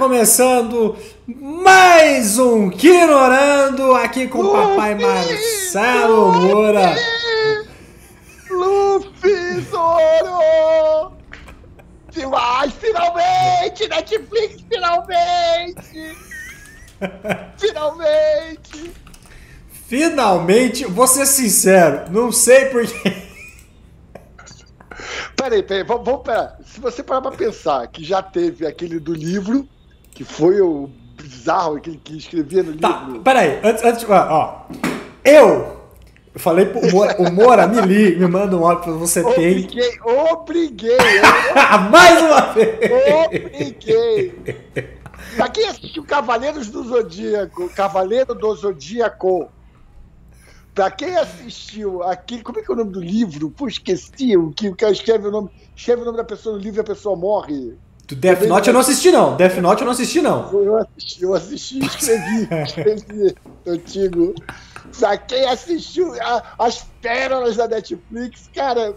começando mais um Quinorando aqui com o papai Marcelo Moura. Luffy, Zoro! Mas finalmente, Netflix, finalmente! Finalmente! Finalmente, vou ser sincero, não sei porquê. Peraí, vamos parar. Se você parar pra pensar que já teve aquele do livro, que foi o bizarro, aquele que escrevia no Tá, livro. peraí, antes, ó. Eu falei pro Moura, o Moura me liga, me manda um áudio pra você ter. Obriguei! Mais uma vez! Obriguei! Pra quem assistiu Cavaleiros do Zodíaco, Cavaleiro do Zodíaco, pra quem assistiu aquele. Como é que é o nome do livro? Pô, esqueci. O cara escreve o nome da pessoa no livro e a pessoa morre. Do Death Note eu não assisti, não. Death Note eu não assisti, não. Eu assisti e escrevi. Antigo. Pra quem assistiu as pérolas da Netflix, cara.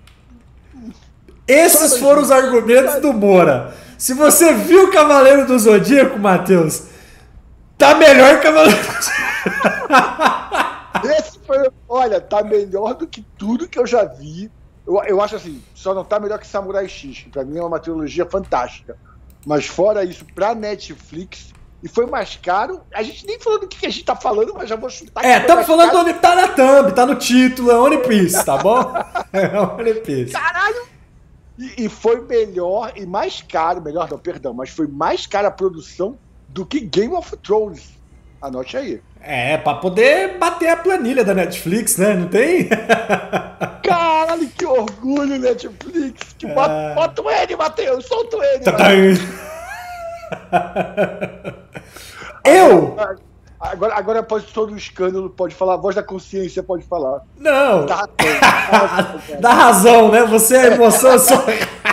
Esses foram os argumentos do Moura. Se você viu Cavaleiro do Zodíaco, Matheus, tá melhor que Cavaleiro do Zodíaco. Esse foi. Olha, tá melhor do que tudo que eu já vi. Eu acho assim, só não tá melhor que Samurai X, que pra mim é uma trilogia fantástica. Mas fora isso, pra Netflix, e foi mais caro. A gente nem falou do que a gente tá falando, mas já vou chutar. Estamos falando onde tá na thumb, tá no título, é One Piece, tá bom? É One Piece. Caralho! E foi melhor e mais caro, melhor não, perdão, mas foi mais cara a produção do que Game of Thrones. Anote aí. Pra poder bater a planilha da Netflix, né? Não tem? Caralho, que orgulho, Netflix. Bota o N, Matheus, solta o N. Eu? Agora pode todo o escândalo, pode falar, a voz da consciência pode falar. Não. Dá razão, né? Você é a emoção, eu sou...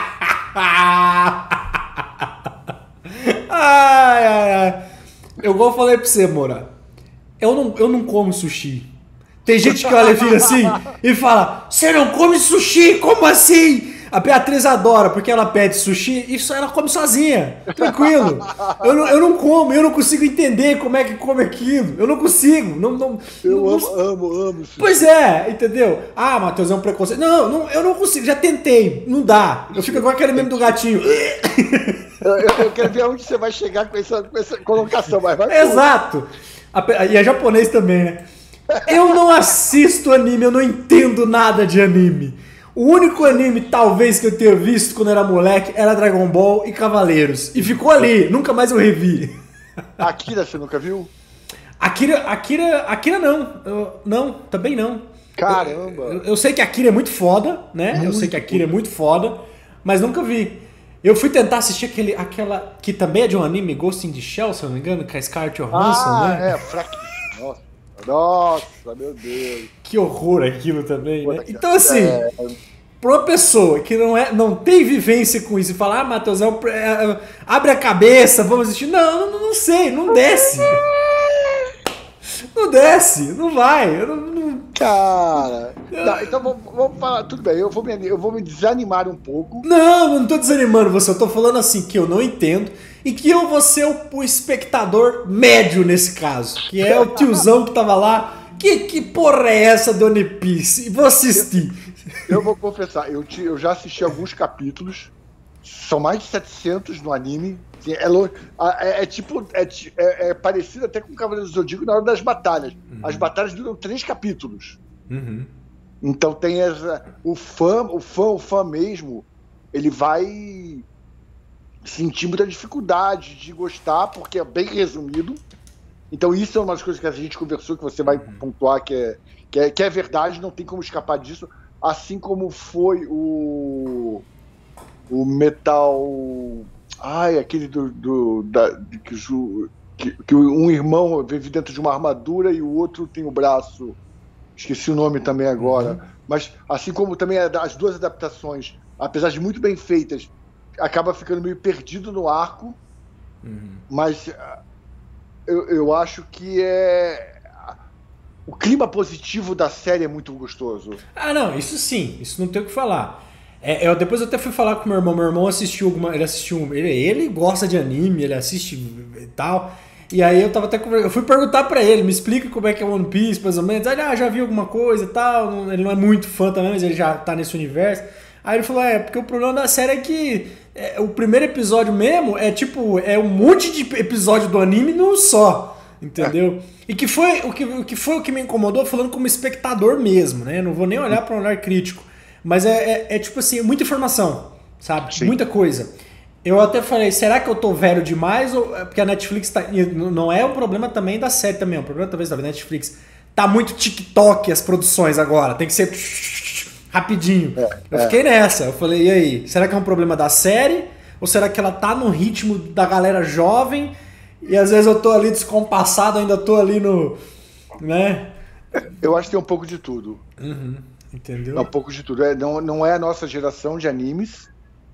ai. Eu igual falei pra você, Moura. Eu não como sushi. Tem gente que olha e fica assim e fala: você não come sushi? Como assim? A Beatriz adora, porque ela pede sushi e ela come sozinha, tranquilo. Eu não como, eu não consigo entender como é que come aquilo. Eu não consigo. Amo sushi. Pois é, entendeu? Ah, Matheus, é um preconceito. Não, eu não consigo, já tentei, não dá. Eu fico igual aquele meme do gatinho. Eu quero ver onde você vai chegar com essa colocação, mas vai. Exato. E é japonês também, né? Eu não assisto anime, eu não entendo nada de anime. O único anime, talvez, que eu tenha visto quando era moleque era Dragon Ball e Cavaleiros. E ficou ali, nunca mais eu revi. Akira, você nunca viu? Akira não. Não, também não. Caramba. Eu sei que Akira é muito foda, né? Eu sei que Akira é muito foda, mas nunca vi. Eu fui tentar assistir aquela que também é de um anime, Ghost in the Shell, se eu não me engano, com a Scarlett Johansson, né? Fraquíssimo. Nossa, meu Deus. Que horror aquilo também, né? Então, assim, pra uma pessoa que não tem vivência com isso e falar, Matheus, abre a cabeça, vamos assistir. Não sei, não desce. Não desce, não vai. Cara, então vamos falar, tudo bem, eu vou me desanimar um pouco. Não tô desanimando você, eu tô falando assim que eu não entendo e que eu vou ser o espectador médio nesse caso, que é o tiozão que tava lá. Que porra é essa de One Piece? E vou assistir. Eu vou confessar, eu já assisti alguns capítulos, são mais de 700 no anime. É parecido até com o Cavaleiro do Zodíaco na hora das batalhas. Uhum. As batalhas duram 3 capítulos. Uhum. Então tem o fã mesmo, ele vai sentir muita dificuldade de gostar, porque é bem resumido. Então isso é uma das coisas que a gente conversou, que você vai pontuar, que é verdade, não tem como escapar disso. Assim como foi o Metal... aquele que um irmão vive dentro de uma armadura e o outro tem o braço. Esqueci o nome também agora. Uhum. Mas assim como também as duas adaptações, apesar de muito bem feitas, acaba ficando meio perdido no arco. Uhum. Mas eu acho que o clima positivo da série é muito gostoso. Não, isso sim, isso não tem o que falar. Depois eu até fui falar com meu irmão assistiu ele gosta de anime, ele assiste e tal. E aí eu fui perguntar pra ele, me explica como é que é One Piece, mais ou menos. Aí, já vi alguma coisa e tal, ele não é muito fã também, mas ele já tá nesse universo. Aí ele falou, porque o problema da série é que o primeiro episódio mesmo é um monte de episódio do anime num só, entendeu? E que foi o que me incomodou, falando como espectador mesmo, né? Não vou nem olhar pra um olhar crítico. Mas tipo assim, muita informação, sabe? Sim. Muita coisa. Eu até falei, será que eu tô velho demais? Porque a Netflix não é o problema também da série também, é o problema talvez da Netflix. Tá muito TikTok as produções agora, tem que ser rapidinho. Eu fiquei nessa, eu falei, e aí? Será que é um problema da série? Ou será que ela tá no ritmo da galera jovem? E às vezes eu tô ali descompassado, ainda tô ali no... né? Eu acho que tem um pouco de tudo. Uhum. Entendeu? É um pouco de tudo. Não é a nossa geração de animes.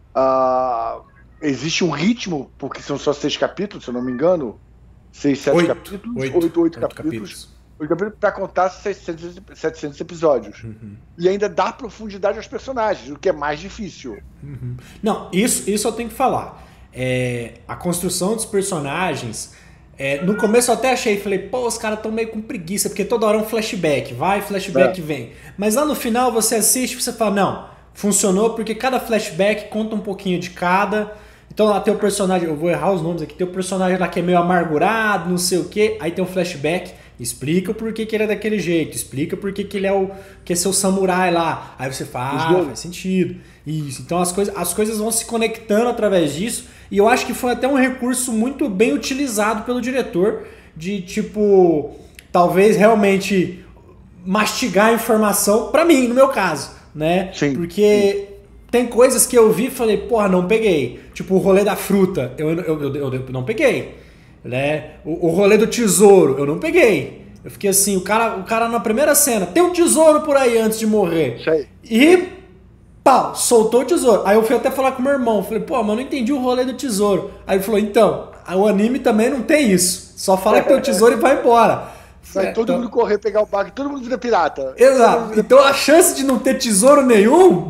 Existe um ritmo, porque são só 6 capítulos, se eu não me engano. 6, 7 capítulos. 8 capítulos. 8 capítulos para contar 700 episódios. Uhum. E ainda dar profundidade aos personagens, o que é mais difícil. Uhum. Não, isso eu tenho que falar. A construção dos personagens... no começo eu até falei, pô, os caras estão meio com preguiça, porque toda hora é um flashback, vem. Mas lá no final você assiste e você fala, não, funcionou porque cada flashback conta um pouquinho de cada. Então lá tem o personagem, eu vou errar os nomes aqui, tem o personagem lá que é meio amargurado, não sei o que, aí tem um flashback, explica por que ele é daquele jeito, explica por que ele quer ser o samurai lá. Aí você fala, faz sentido. Isso, então as coisas vão se conectando através disso. E eu acho que foi até um recurso muito bem utilizado pelo diretor de, talvez realmente mastigar a informação, pra mim, no meu caso, né? Sim. Porque tem coisas que eu vi e falei, porra, não peguei. Tipo, o rolê da fruta, eu não peguei. Né? O rolê do tesouro, eu não peguei. Eu fiquei assim, o cara na primeira cena, tem um tesouro por aí antes de morrer. Sei. E... pau, soltou o tesouro. Aí eu fui até falar com meu irmão. Falei, pô, mas eu não entendi o rolê do tesouro. Aí ele falou, então, o anime também não tem isso. Só fala que tem o tesouro e vai embora. Vai todo mundo correr, pegar o barco, todo mundo vira pirata. Exato. Então a chance de não ter tesouro nenhum...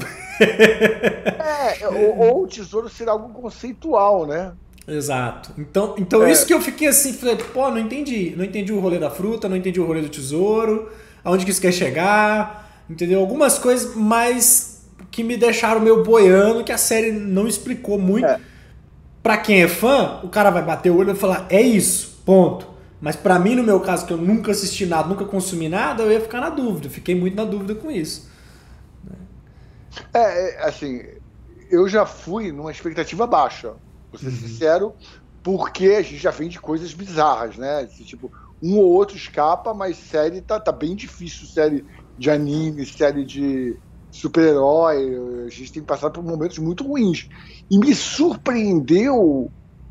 ou o tesouro ser algo conceitual, né? Exato. Então isso que eu fiquei assim, falei, pô, não entendi. Não entendi o rolê da fruta, não entendi o rolê do tesouro, aonde que isso quer chegar, entendeu? Algumas coisas mais... que me deixaram meio boiando, que a série não explicou muito. Pra quem é fã, o cara vai bater o olho e falar, é isso, ponto. Mas pra mim, no meu caso, que eu nunca assisti nada, nunca consumi nada, eu ia ficar na dúvida. Fiquei muito na dúvida com isso. Assim, eu já fui numa expectativa baixa, vou ser sincero, porque a gente já vem de coisas bizarras, né? Tipo, um ou outro escapa, mas série tá bem difícil, série de anime, série de... super-herói, a gente tem passado por momentos muito ruins. E me surpreendeu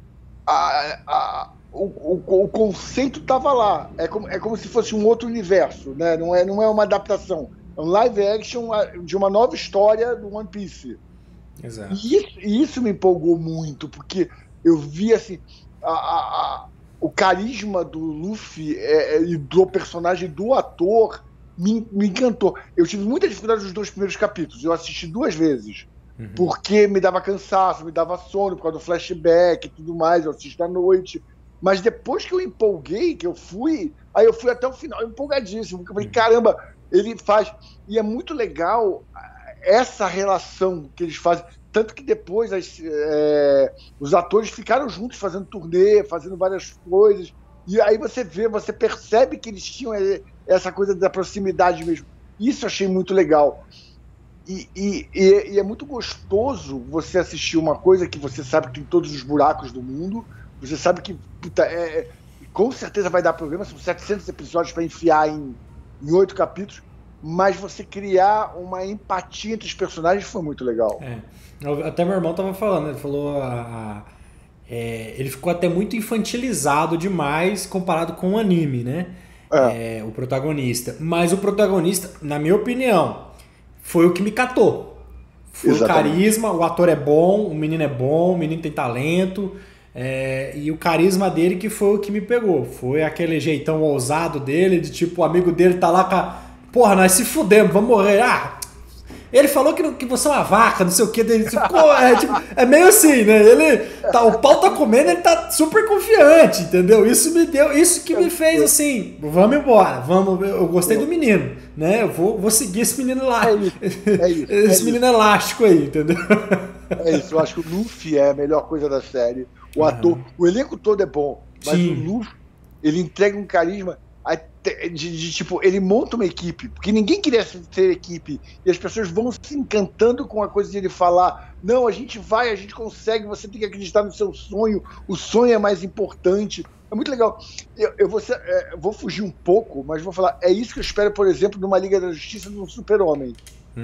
o conceito estava lá. É como se fosse um outro universo, né? Não é uma adaptação. É um live action de uma nova história do One Piece. Exato. E isso me empolgou muito, porque eu vi assim, o carisma do Luffy e do personagem do ator me encantou. Eu tive muita dificuldade nos 2 primeiros capítulos. Eu assisti 2 vezes. Porque me dava cansaço, me dava sono por causa do flashback e tudo mais. Eu assisto à noite. Mas depois que eu empolguei, que eu fui... Aí eu fui até o final empolgadíssimo. Eu falei, caramba, ele faz... E é muito legal essa relação que eles fazem. Tanto que depois os atores ficaram juntos fazendo turnê, fazendo várias coisas. E aí você percebe que eles tinham essa coisa da proximidade mesmo. Isso eu achei muito legal. E é muito gostoso você assistir uma coisa que você sabe que tem todos os buracos do mundo, você sabe que com certeza vai dar problema, são 700 episódios para enfiar em 8 capítulos, mas você criar uma empatia entre os personagens foi muito legal. Até meu irmão tava falando, ele falou... ele ficou até muito infantilizado demais comparado com o anime, né? O protagonista. Mas o protagonista, na minha opinião, foi o que me catou. Foi o carisma, o ator é bom, o menino tem talento, e o carisma dele que foi o que me pegou. Foi aquele jeitão ousado dele, de tipo, o amigo dele tá lá com a... Porra, nós se fudemos, vamos morrer. Ele falou que você é uma vaca, não sei o que. É meio assim, né? O pau tá comendo, ele tá super confiante, entendeu? Isso que me fez assim, vamos embora, eu gostei do menino, né? Eu vou seguir esse menino lá. Esse menino elástico aí, entendeu? É isso, eu acho que o Luffy é a melhor coisa da série. O ator, o elenco todo é bom, mas o Luffy, ele entrega um carisma tipo, ele monta uma equipe, porque ninguém queria ser equipe, e as pessoas vão se encantando com a coisa de ele falar, não, a gente consegue, você tem que acreditar no seu sonho, o sonho é mais importante. É muito legal. Eu vou fugir um pouco, mas vou falar, é isso que eu espero, por exemplo, numa Liga da Justiça de um Super-Homem.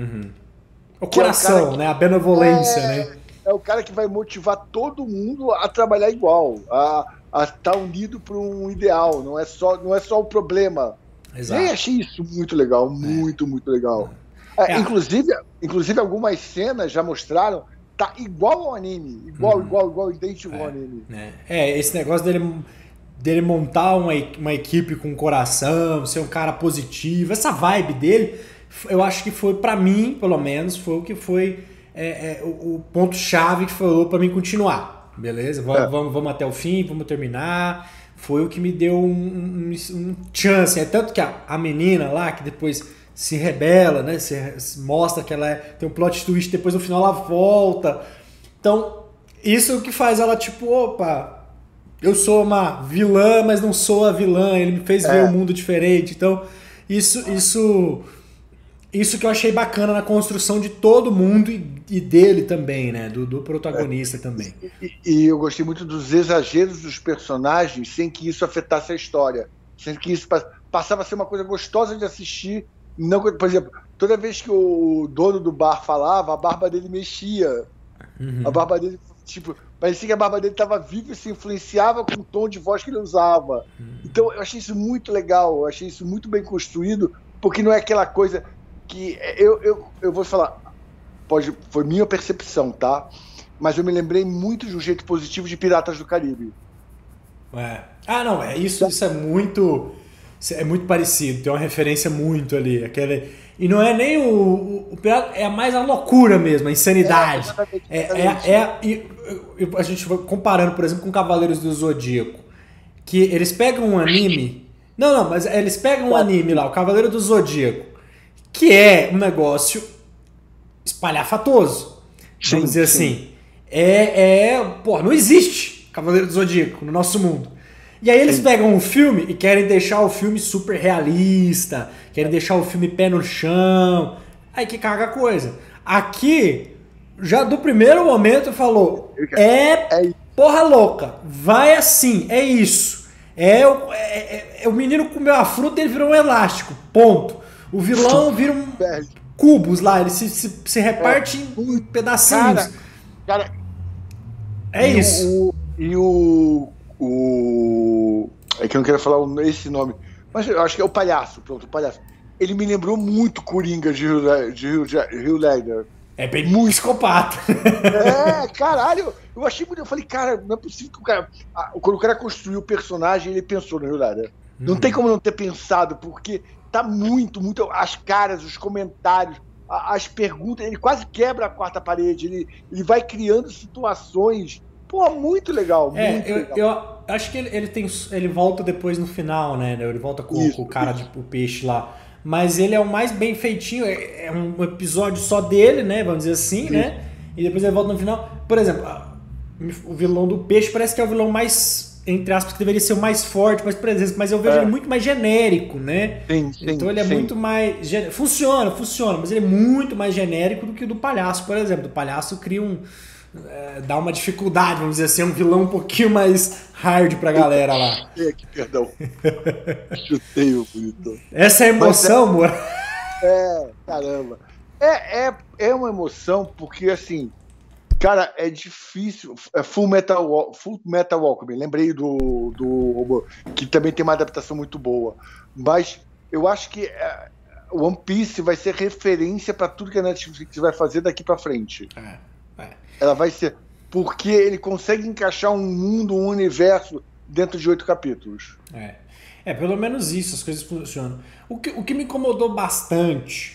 O coração, né? A benevolência, né? É o cara que vai motivar todo mundo a trabalhar igual, a estar unido para um ideal, não é só o problema. Exato. E achei isso muito legal, muito legal. Inclusive, algumas cenas já mostraram, tá igual ao anime, igual, idêntico ao anime. Esse negócio dele montar uma equipe com coração, ser um cara positivo, essa vibe dele, eu acho que foi, pra mim, pelo menos, foi o que foi o ponto-chave que falou pra mim continuar. Beleza? Vamos até o fim, vamos terminar. Foi o que me deu um chance. É tanto que a menina lá, que depois se rebela, né? Se mostra que ela tem um plot twist, depois no final ela volta. Então, isso é o que faz ela, tipo, opa, eu sou uma vilã, mas não sou a vilã. Ele me fez ver um mundo diferente. Então, isso que eu achei bacana na construção de todo mundo e dele também, né? Do protagonista também. E eu gostei muito dos exageros dos personagens sem que isso afetasse a história. Sem que isso passava a ser uma coisa gostosa de assistir. Não, por exemplo, toda vez que o dono do bar falava, a barba dele mexia. A barba dele, tipo, parecia que a barba dele estava viva e se influenciava com o tom de voz que ele usava. Então eu achei isso muito legal, eu achei isso muito bem construído, porque não é aquela coisa que eu vou falar, foi minha percepção, tá? Mas eu me lembrei muito de um jeito positivo de Piratas do Caribe. Isso é muito parecido, tem uma referência muito ali, e não é nem o pirata, é mais a loucura mesmo, a insanidade. A gente vai comparando, por exemplo, com Cavaleiros do Zodíaco, que eles pegam um anime, mas eles pegam um anime lá, o Cavaleiro do Zodíaco, que é um negócio espalhafatoso. Vamos dizer assim. Não existe Cavaleiro do Zodíaco no nosso mundo. E aí eles pegam um filme e querem deixar o filme super realista, querem deixar o filme pé no chão. Aí que caga a coisa. Aqui, já do primeiro momento, falou: porra louca, vai assim, é isso. O menino comeu a fruta e ele virou um elástico. Ponto. O vilão vira cubos lá, ele se reparte em pedacinhos. Cara, isso. É que eu não quero falar esse nome, mas eu acho que é o palhaço. Pronto, o palhaço. Ele me lembrou muito Coringa de Heath Ledger. É bem muito psicopata. Caralho. Eu achei muito. Eu falei, cara, não é possível que o cara. Quando o cara construiu o personagem, ele pensou no Heath Ledger. Não tem como não ter pensado, porque tá muito. As caras, os comentários, as perguntas. Ele quase quebra a quarta parede. Ele vai criando situações. Pô, muito legal. Eu acho que ele volta depois no final, né? Ele volta com o cara, o peixe lá. Mas ele é o mais bem feitinho. É um episódio só dele, né? Vamos dizer assim, né? E depois ele volta no final. Por exemplo, o vilão do peixe parece que é o vilão mais, entre aspas, que deveria ser o mais forte, mais presente. Mas eu vejo ele muito mais genérico, né? Então ele é muito mais... Funciona, mas ele é muito mais genérico do que o do palhaço, por exemplo. O palhaço cria dá uma dificuldade, vamos dizer assim, é um vilão um pouquinho mais hard pra galera lá. Perdão. Chutei o bonito. Essa é a emoção, amor? Caramba. É uma emoção porque, assim, cara, é difícil. Full Metal Alchemist, lembrei do que também tem uma adaptação muito boa. Mas eu acho que One Piece vai ser referência pra tudo que a Netflix vai fazer daqui pra frente. Ela vai ser... Porque ele consegue encaixar um mundo, um universo dentro de 8 capítulos. Pelo menos isso, as coisas funcionam. O que me incomodou bastante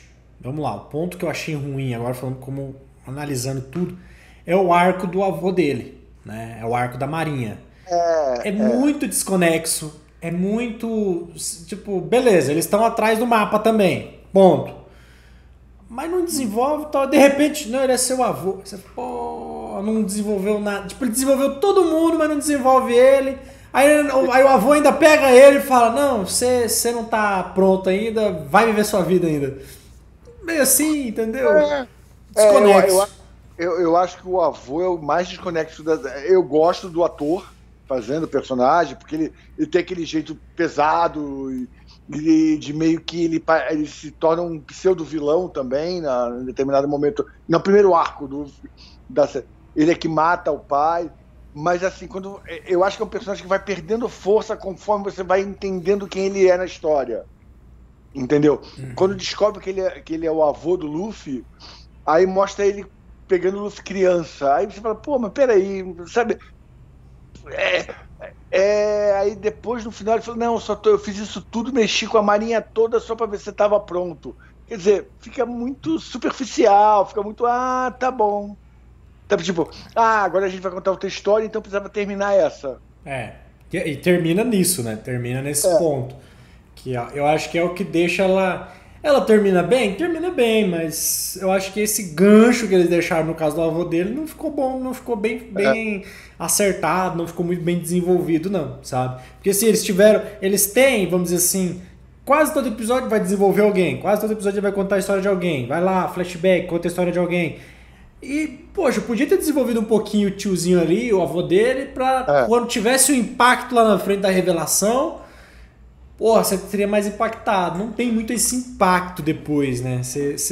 vamos lá, o ponto que eu achei ruim, agora falando como analisando tudo, é o arco do avô dele, né? É o arco da Marinha. É muito desconexo, é muito, tipo, beleza, eles estão atrás do mapa também, ponto. Mas não desenvolve, tal, de repente, não, ele é seu avô. Você, pô, não desenvolveu nada. Tipo, ele desenvolveu todo mundo, mas não desenvolve ele. Aí o avô ainda pega ele e fala, não, você não tá pronto ainda, vai viver sua vida ainda. Meio assim, entendeu? Desconexo. Eu acho que o avô é o mais desconexo. Eu gosto do ator fazendo o personagem, porque ele tem aquele jeito pesado de meio que ele se torna um pseudo-vilão também em determinado momento. No primeiro arco da série. Ele é que mata o pai. Mas assim, eu acho que é um personagem que vai perdendo força conforme você vai entendendo quem ele é na história. Entendeu? Quando descobre que ele é o avô do Luffy, aí mostra ele pegando o Luffy criança. Aí você fala, pô, mas peraí, sabe? Aí depois, no final, ele falou, não, eu fiz isso tudo, mexi com a marinha toda só pra ver se você tava pronto. Quer dizer, fica muito superficial, fica muito, tá bom. Tipo, agora a gente vai contar outra história, então precisava terminar essa. E termina nisso, né? Termina nesse ponto. Que eu acho que é o que deixa ela... Ela termina bem, mas eu acho que esse gancho que eles deixaram no caso do avô dele não ficou bom, não ficou bem acertado, não ficou muito bem desenvolvido, não, sabe? Porque assim, eles têm, vamos dizer assim, quase todo episódio vai desenvolver alguém, quase todo episódio vai contar a história de alguém, vai lá, flashback, conta a história de alguém. E, poxa, podia ter desenvolvido um pouquinho o tiozinho ali, o avô dele, pra quando tivesse o impacto lá na frente da revelação... Porra, você teria mais impactado. Não tem muito esse impacto depois, né?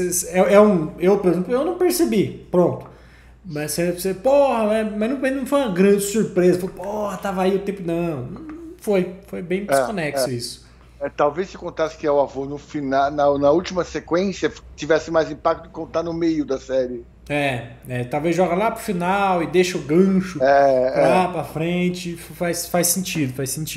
Eu, por exemplo, eu não percebi. Pronto. Mas você porra, mas não foi uma grande surpresa. Porra, tava aí o tempo. Não. Foi bem desconexo isso. Talvez se contasse que é o avô no final, na última sequência, tivesse mais impacto de contar no meio da série. Talvez joga lá pro final e deixa o gancho lá pra frente. Faz sentido.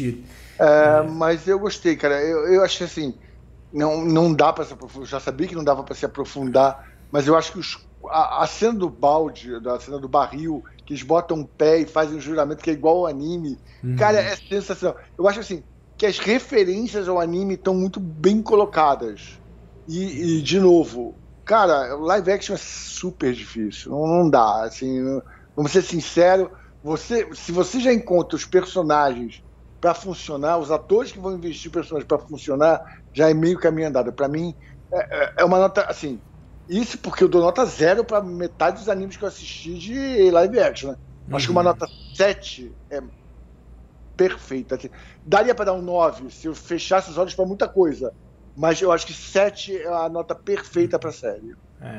Mas eu gostei, cara. Eu achei assim, não dá para se aprofundar. Já sabia que não dava para se aprofundar, mas eu acho que a cena do balde, a cena do barril, que eles botam um pé e fazem um juramento que é igual ao anime, cara, é sensacional. Eu acho assim que as referências ao anime estão muito bem colocadas. E de novo, cara, o live action é super difícil. Não dá, assim, vamos ser sincero, se você já encontra os personagens para funcionar, os atores que vão investir em personagens para funcionar, já é meio caminho andado. Para mim, é uma nota, assim, isso porque eu dou nota 0 para metade dos animes que eu assisti de live action, né? Acho que uma nota 7 é perfeita. Assim, daria para dar um 9 se eu fechasse os olhos para muita coisa, mas eu acho que 7 é a nota perfeita para a série.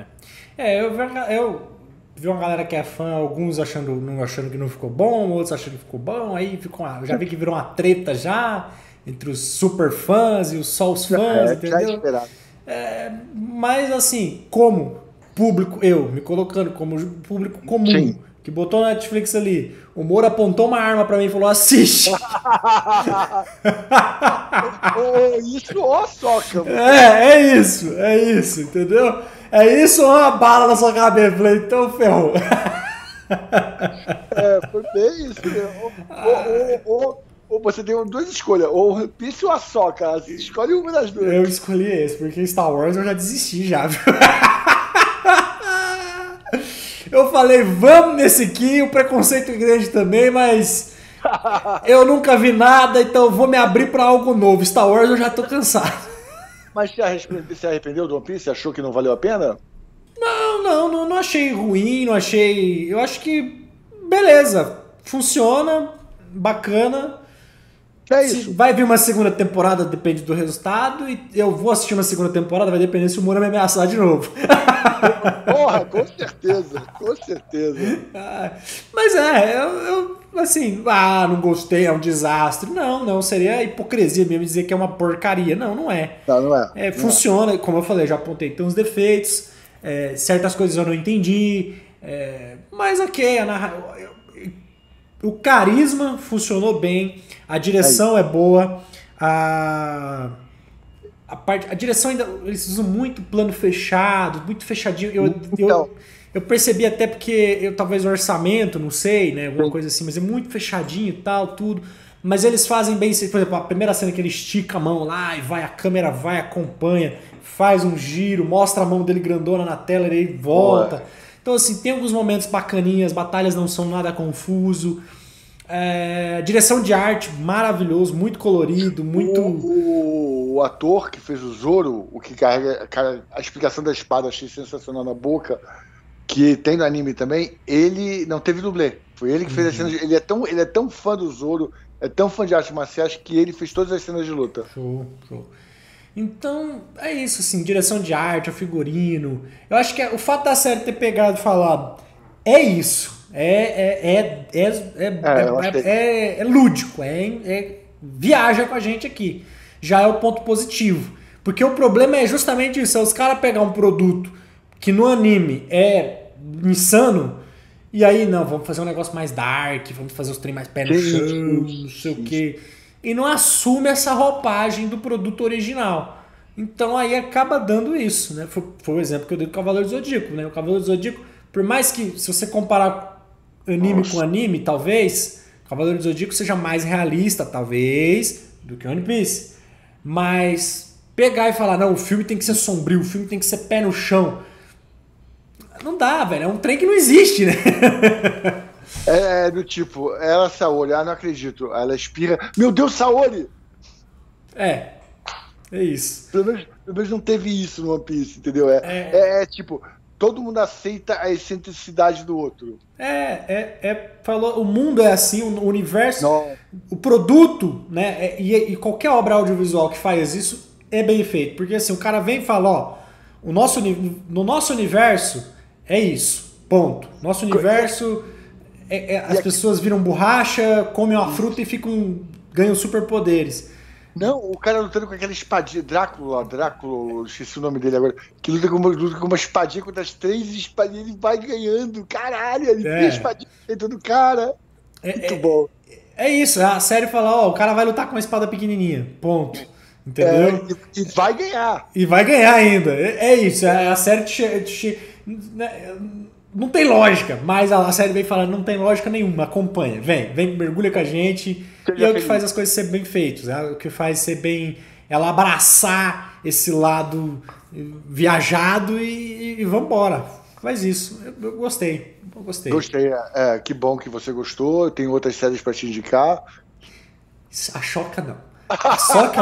Eu vi uma galera que é fã, alguns achando que não ficou bom, outros achando que ficou bom, aí já vi que virou uma treta já entre os super fãs e só os fãs, entendeu? Mas assim, como público, eu me colocando como público comum, que botou na Netflix ali, o Moro apontou uma arma pra mim e falou, assiste! Isso, soca! É isso, entendeu? É isso ou uma bala na sua cabeça? Falei, então ferrou. Foi bem isso. Ou você tem duas escolhas, ou o One Piece ou a Sokka. Escolhe uma das duas. Eu escolhi esse, porque Star Wars eu já desisti já, viu? Eu falei, vamos nesse aqui, o preconceito é grande também, mas eu nunca vi nada, então eu vou me abrir pra algo novo. Star Wars eu já tô cansado. Mas se arrependeu do One Piece? Achou que não valeu a pena? Não achei ruim, não achei... Eu acho que, beleza, funciona, bacana. Isso. Vai vir uma segunda temporada, depende do resultado, e eu vou assistir uma segunda temporada, vai depender se o Moro me ameaçar de novo. Porra, com certeza. Mas eu assim, não gostei, é um desastre. Não, seria hipocrisia mesmo dizer que é uma porcaria. Não é. Não é. Funciona, como eu falei, já apontei, tem uns defeitos, certas coisas eu não entendi, mas ok, o carisma funcionou bem, a direção é boa, a a direção ainda, eles usam muito plano fechado, muito fechadinho. Então. Eu percebi até porque talvez o orçamento, não sei, né? Alguma coisa assim, mas é muito fechadinho e tal, tudo. Mas eles fazem bem, por exemplo, a primeira cena que ele estica a mão lá e a câmera vai, acompanha, faz um giro, mostra a mão dele grandona na tela e ele volta. Ué. Então, assim, tem alguns momentos bacaninhas, batalhas não são nada confuso. Direção de arte maravilhoso, muito colorido, muito... O ator que fez o Zoro, o que carrega a explicação da espada, achei sensacional na boca, que tem no anime também, ele não teve dublê. Foi ele que fez as cenas. Ele é tão fã do Zoro, é tão fã de artes marciais que ele fez todas as cenas de luta. Show. Então, é isso, assim, direção de arte, o figurino. Eu acho que o fato da série ter pegado e falado, é isso. É lúdico, viaja com a gente aqui. Já é o ponto positivo. Porque o problema é justamente isso, é os caras pegar um produto que no anime é insano, e aí, não, vamos fazer um negócio mais dark, vamos fazer os trem mais pé no chão, não sei o quê. E não assume essa roupagem do produto original. Então aí acaba dando isso, né? Foi o exemplo que eu dei do Cavaleiro do Zodíaco, né? O Cavaleiro do Zodíaco, por mais que, se você comparar anime com anime, talvez, o Cavaleiro do Zodíaco seja mais realista, talvez, do que One Piece. Mas pegar e falar, não, o filme tem que ser sombrio, o filme tem que ser pé no chão, não dá, velho. É um trem que não existe, né? Do tipo, ela, Saori, não acredito. Ela expira. Meu Deus, Saori! É isso. Pelo menos não teve isso no One Piece, entendeu? Tipo, todo mundo aceita a excentricidade do outro. Falou, o mundo é assim, o universo, não. O produto, né? E qualquer obra audiovisual que faz isso é bem feito. Porque assim, o cara vem e fala, ó, no nosso universo é isso, ponto. Nosso universo, as pessoas viram borracha, comem uma fruta e ganham superpoderes. Não, o cara lutando com aquela espadinha, Drácula, esqueci o nome dele agora, que luta com uma espadinha contra as 3 espadinhas, ele vai ganhando, caralho, ele tem a espadinha dentro do cara. Muito bom. É isso, a série fala, ó, o cara vai lutar com uma espada pequenininha, ponto. Entendeu? E vai ganhar. E vai ganhar ainda. É isso, a série não tem lógica, mas a série vem falando, não tem lógica nenhuma, acompanha, vem, mergulha com a gente, e é o que faz as coisas ser bem feitas, é o que faz ser bem, ela abraçar esse lado viajado e vambora, faz isso, eu gostei. Gostei, que bom que você gostou, tem outras séries pra te indicar. A Choca não. A Soca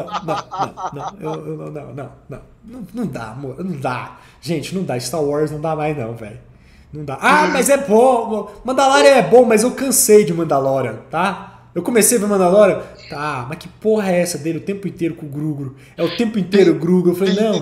não dá, amor, não dá. Gente, não dá, Star Wars não dá mais não, velho. Não dá. Ah, mas é bom, Mandalorian é bom, mas eu cansei de Mandalorian, tá? Eu comecei a ver Mandalorian, tá, mas que porra é essa dele o tempo inteiro com o Grugro? É o tempo inteiro o Grugro, eu falei, não.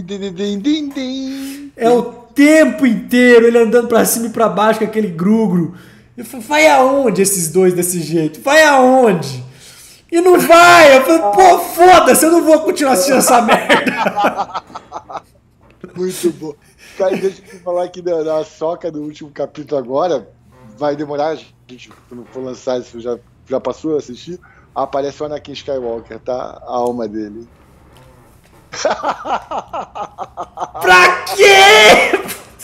É o tempo inteiro ele andando pra cima e pra baixo com aquele Grugro. Eu falei, vai aonde esses dois desse jeito? Vai aonde? E não vai! Eu falei, pô, foda-se, eu não vou continuar assistindo essa merda. Muito bom. Cara, deixa eu falar aqui da Soca do último capítulo agora. Vai demorar, a gente, quando for lançar isso, já passou a assistir. Aparece o Anakin Skywalker, tá? A alma dele. Pra quê?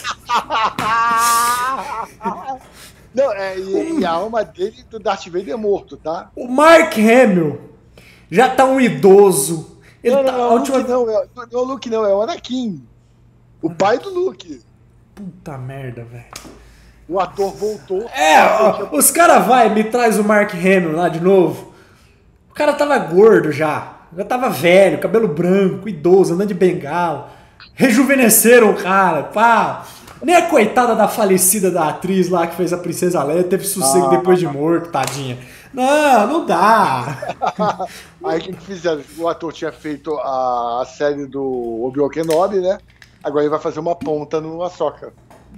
Não, e a alma dele do Darth Vader é morto, tá? O Mark Hamill já tá um idoso. Ele não, não é o Luke não, é o Anakin. O pai do Luke. Puta merda, velho. O ator voltou. Os caras me traz o Mark Hamill lá de novo. O cara tava gordo já tava velho, cabelo branco, idoso, andando de bengala. Rejuvenesceram o cara, pá. Nem a coitada da falecida da atriz lá que fez a Princesa Leia teve sossego depois de morto, tadinha. Não dá. Aí o que fizeram? O ator tinha feito a série do Obi-Wan Kenobi, né? Agora ele vai fazer uma ponta no Ahsoka.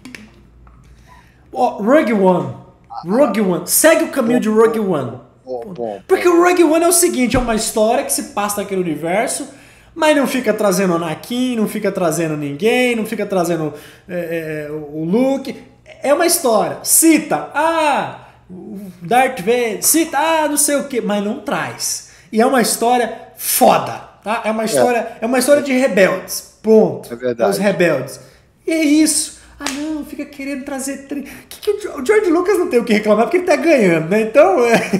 Rogue One. Segue o caminho de Rogue One. Porque o Rogue One é o seguinte, é uma história que se passa naquele universo, mas não fica trazendo Anakin, não fica trazendo ninguém, não fica trazendo o Luke. É uma história. Cita, o Darth Vader, cita, não sei o que, mas não traz. E é uma história foda. tá? É uma história de rebeldes. Ponto. É verdade. Os rebeldes. E é isso. Ah, não, fica querendo trazer... O George Lucas não tem o que reclamar porque ele tá ganhando, né? Então...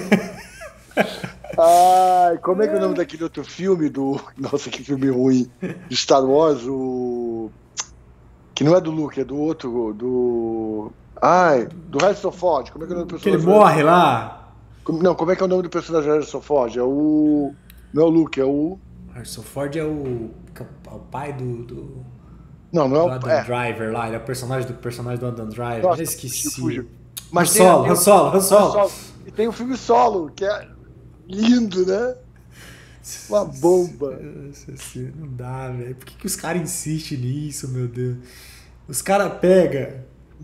Ai, como é que é o nome daquele outro filme do... Nossa, que filme ruim. De Star Wars, o... Que não é do Luke, é do outro, do... Ai, do Harrison Ford. Como é que é o nome do que ele personagem? morre lá. Não, como é que é o nome do personagem do Harrison Ford? É o... Não é o Luke, é o... Harrison Ford é o pai do Não, não é o... Adam Driver lá. Ele é o personagem do Adam Driver. Nossa, Eu esqueci. fugiu. Han Solo. E tem o filme Solo, que é lindo, né? Uma bomba. Não dá, velho. Por que os caras insistem nisso, meu Deus? Os caras pega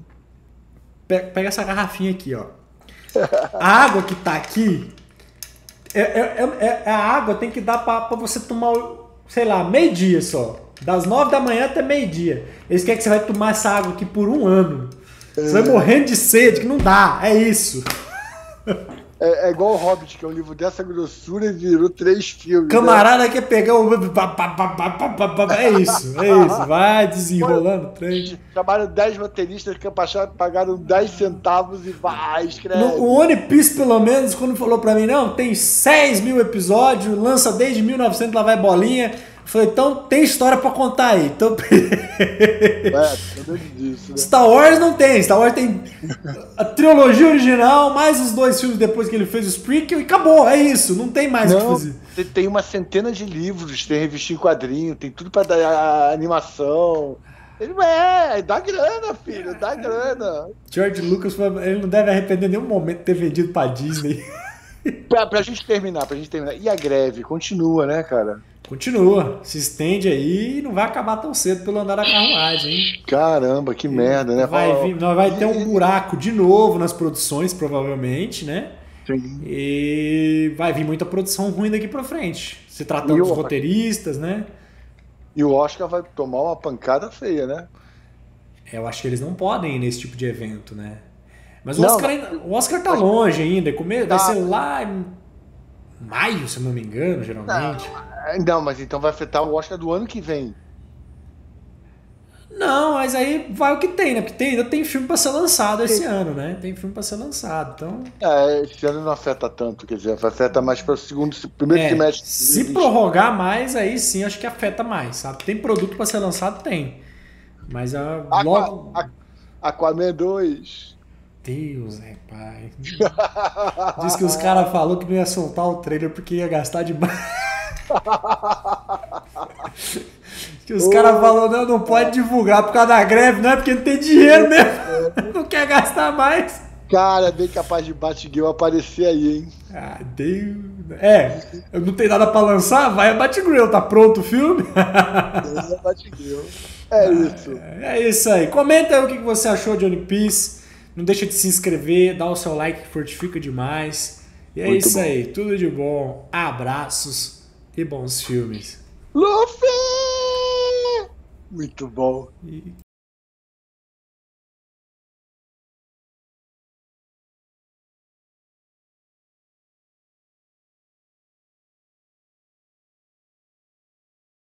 essa garrafinha aqui, ó. A água que tá aqui a água tem que dar pra você tomar, sei lá, meio-dia só. Das 9 da manhã até meio-dia. Eles querem que você vai tomar essa água aqui por 1 ano. Você vai morrendo de sede, que não dá. É isso. É igual o Hobbit, que é um livro dessa grossura e virou 3 filmes. Camarada, né? Quer pegar o... É isso. Vai desenrolando o trem. Chamaram 10 roteiristas que pagaram 10 centavos e vai, escreve. O One Piece, pelo menos, quando falou pra mim, não, tem 6 mil episódios, lança desde 1900, lá vai bolinha. Eu falei, então tem história pra contar aí. Então... disso, né? Star Wars não tem. Star Wars tem a trilogia original, mais os 2 filmes depois que ele fez o prequel e acabou. É isso. Não tem mais o que fazer. Tem uma centena de livros, tem revistinha em quadrinho, tem tudo pra dar animação. Ele dá grana, filho, dá grana. George Lucas, ele não deve arrepender em nenhum momento de ter vendido pra Disney. Pra gente terminar. E a greve? Continua, né, cara? Continua, se estende aí e não vai acabar tão cedo pelo andar da carruagem, hein? Caramba, que merda, né? Vai ter um buraco de novo nas produções, provavelmente, né? Sim. E vai vir muita produção ruim daqui pra frente. Se tratando dos roteiristas, né? E o Oscar vai tomar uma pancada feia, né? Eu acho que eles não podem ir nesse tipo de evento, né? Mas o Oscar tá longe ainda. Vai ser lá em maio, se eu não me engano, geralmente. Não, mas então vai afetar o Oscar do ano que vem. Não, mas aí vai o que tem, né? Porque ainda tem filme pra ser lançado esse ano, né? Tem filme pra ser lançado, então... Esse ano não afeta tanto, quer dizer, afeta mais para o primeiro trimestre. Se prorrogar mais, aí sim, acho que afeta mais, sabe? Tem produto pra ser lançado? Tem. Mas logo... Aquaman 2... Deus, pai. Diz que os caras falaram que não ia soltar o trailer porque ia gastar demais. Que os caras falaram, não pode divulgar por causa da greve, não é porque não tem dinheiro mesmo. Não quer gastar mais. Cara, bem capaz de Batgirl aparecer aí, hein? Ah, Deus. Eu não tenho nada pra lançar, vai a Batgirl, tá pronto o filme? Batgirl. É isso. É isso aí. Comenta aí o que você achou de One Piece. Não deixa de se inscrever, dá o seu like que fortifica demais. E é muito isso bom. Aí, tudo de bom. Abraços e bons filmes. Luffy! Muito bom.